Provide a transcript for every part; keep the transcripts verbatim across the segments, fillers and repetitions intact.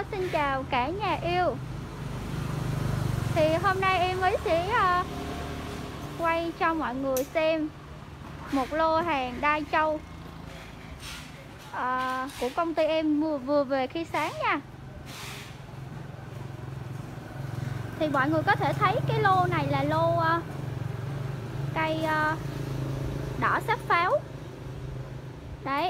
xin chào cả nhà yêu. Thì hôm nay em mới sẽ uh, quay cho mọi người xem một lô hàng đai trâu uh, của công ty em vừa, vừa về khi sáng nha. Thì mọi người có thể thấy cái lô này là lô uh, cây uh, đỏ sắc pháo. Đấy.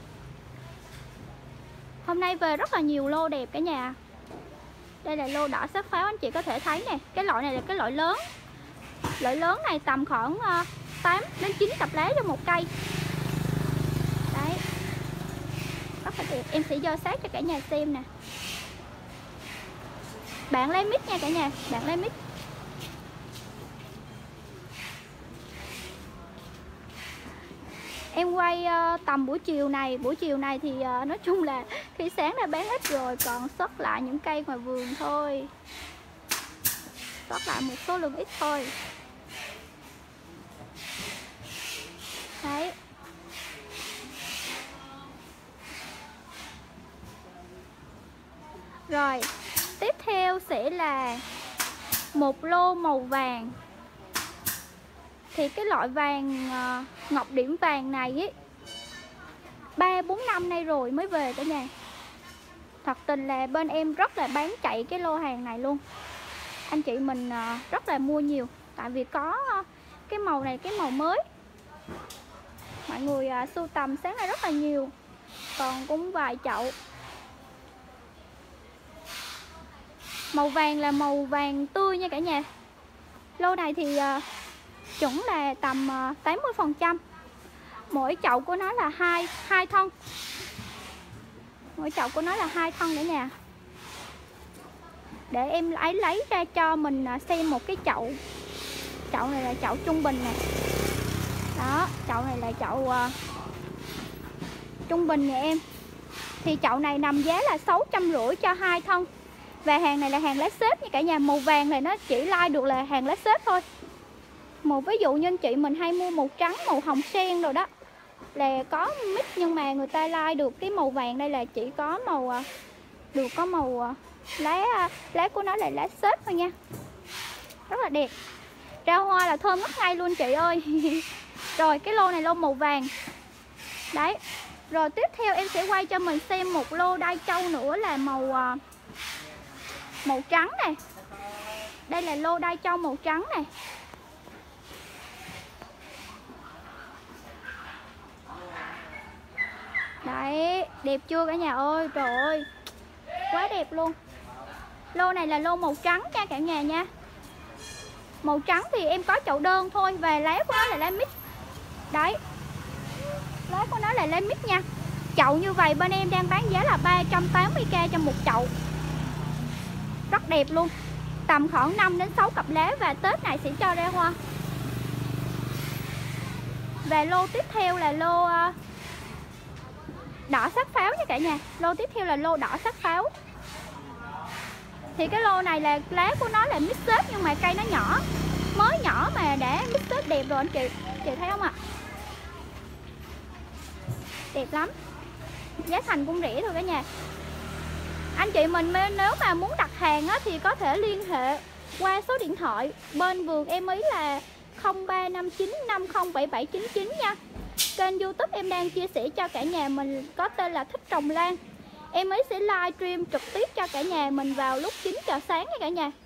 Hôm nay về rất là nhiều lô đẹp cả nhà. Đây là lô đỏ sắc pháo, anh chị có thể thấy nè. Cái loại này là cái loại lớn. Loại lớn này tầm khoảng uh, tám đến chín cặp lá cho một cây. Đấy. Rất là đẹp. Em sẽ dơ sát cho cả nhà xem nè. Bạn lấy mic nha cả nhà. Bạn lấy mic. Em quay uh, tầm buổi chiều này. Buổi chiều này thì uh, nói chung là khi sáng đã bán hết rồi. Còn sót lại những cây ngoài vườn thôi. Sót lại một số lượng ít thôi. Đấy. Rồi tiếp theo sẽ là một lô màu vàng. Thì cái loại vàng uh, ngọc điểm vàng này ấy ba bốn năm nay rồi mới về cả nhà. Thật tình là bên em rất là bán chạy cái lô hàng này luôn. Anh chị mình uh, rất là mua nhiều. Tại vì có uh, cái màu này, cái màu mới. Mọi người uh, sưu tầm sáng nay rất là nhiều. Còn cũng vài chậu. Màu vàng là màu vàng tươi nha cả nhà. Lô này thì uh, chuẩn là tầm uh, tám mươi phần trăm. Mỗi chậu của nó là hai hai thân. Mỗi chậu của nó là hai thân cả nhà. Để em lấy lấy ra cho mình uh, xem một cái chậu. Chậu này là chậu trung bình nè. Đó, chậu này là chậu uh, trung bình nè em. Thì chậu này nằm giá là sáu trăm rưỡi cho hai thân. Và hàng này là hàng lá xếp nha cả nhà. Màu vàng này nó chỉ like được là hàng lá xếp thôi. Một ví dụ như anh chị mình hay mua màu trắng, màu hồng sen rồi đó, là có mix, nhưng mà người ta like được cái màu vàng đây là chỉ có màu được có màu lá lá của nó là lá xếp thôi nha. Rất là đẹp. Ra hoa là thơm ngất ngay luôn chị ơi. Rồi cái lô này lô màu vàng. Đấy. Rồi tiếp theo em sẽ quay cho mình xem một lô đai trâu nữa là màu màu trắng này. Đây là lô đai trâu màu trắng này. Đấy, đẹp chưa cả nhà ơi. Trời ơi, quá đẹp luôn. Lô này là lô màu trắng nha cả nhà nha. Màu trắng thì em có chậu đơn thôi. Và lá của nó là lá mít. Đấy, lá của nó là lá mít nha. Chậu như vậy bên em đang bán giá là ba trăm tám mươi k cho một chậu. Rất đẹp luôn. Tầm khoảng năm đến sáu cặp lá. Và Tết này sẽ cho ra hoa. Và lô tiếp theo là lô uh, đỏ sắc pháo nha cả nhà. Lô tiếp theo là lô đỏ sắc pháo. Thì cái lô này là lá của nó là mix xếp, nhưng mà cây nó nhỏ. Mới nhỏ mà đã mix xếp đẹp rồi anh chị. Chị thấy không ạ? Đẹp lắm. Giá thành cũng rẻ thôi cả nhà. Anh chị mình nếu mà muốn đặt hàng á, thì có thể liên hệ qua số điện thoại bên vườn em ý là không ba năm chín năm không bảy bảy chín chín nha. Kênh YouTube em đang chia sẻ cho cả nhà mình có tên là Thích Trồng Lan. Em ấy sẽ live stream trực tiếp cho cả nhà mình vào lúc chín giờ sáng nha cả nhà.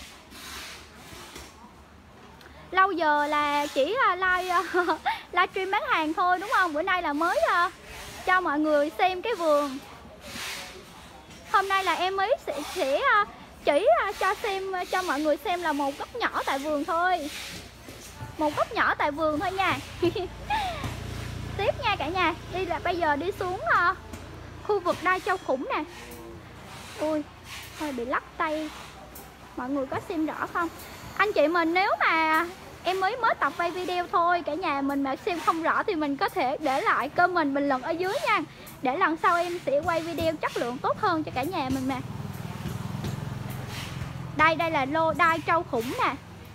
Lâu giờ là chỉ live live stream bán hàng thôi đúng không? Bữa nay là mới cho mọi người xem cái vườn. Hôm nay là em ấy sẽ, sẽ chỉ cho xem cho mọi người xem là một góc nhỏ tại vườn thôi. Một góc nhỏ tại vườn thôi nha. Tiếp nha cả nhà. Đi là bây giờ đi xuống uh, khu vực đai trâu khủng nè. Ui, hơi bị lắc tay. Mọi người có xem rõ không? Anh chị mình nếu mà em mới mới tập quay video thôi, cả nhà mình mà xem không rõ thì mình có thể để lại comment bình luận ở dưới nha. Để lần sau em sẽ quay video chất lượng tốt hơn cho cả nhà mình mà. Đây, đây là lô đai trâu khủng nè.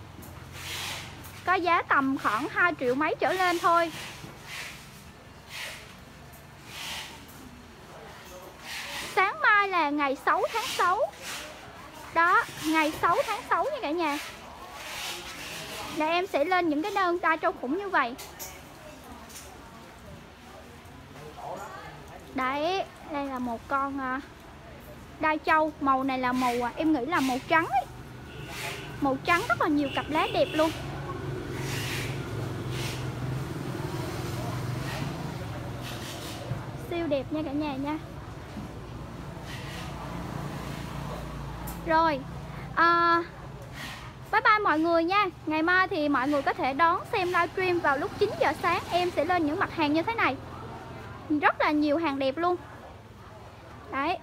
Có giá tầm khoảng hai triệu mấy trở lên thôi. Sáng mai nay là ngày sáu tháng sáu. Đó, ngày sáu tháng sáu nha cả nhà. Là em sẽ lên những cái đơn đai trâu khủng như vậy. Đấy, đây là một con uh, đai trâu. Màu này là màu, uh, em nghĩ là màu trắng ấy. Màu trắng rất là nhiều cặp lá đẹp luôn. Siêu đẹp nha cả nhà nha. Rồi à, bye bye mọi người nha. Ngày mai thì mọi người có thể đón xem livestream vào lúc chín giờ sáng. Em sẽ lên những mặt hàng như thế này. Rất là nhiều hàng đẹp luôn. Đấy.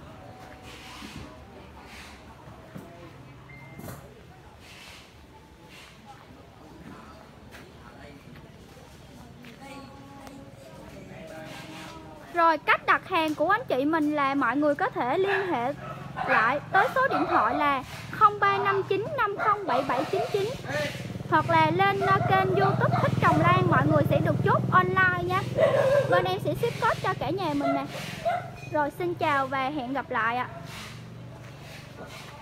Rồi cách đặt hàng của anh chị mình là mọi người có thể liên hệ lại tới số điện thoại là không ba năm chín năm không bảy bảy chín chín, hoặc là lên kênh YouTube Thích Trồng Lan, mọi người sẽ được chốt online nha. Bên em sẽ ship code cho cả nhà mình nè. Rồi xin chào và hẹn gặp lại ạ.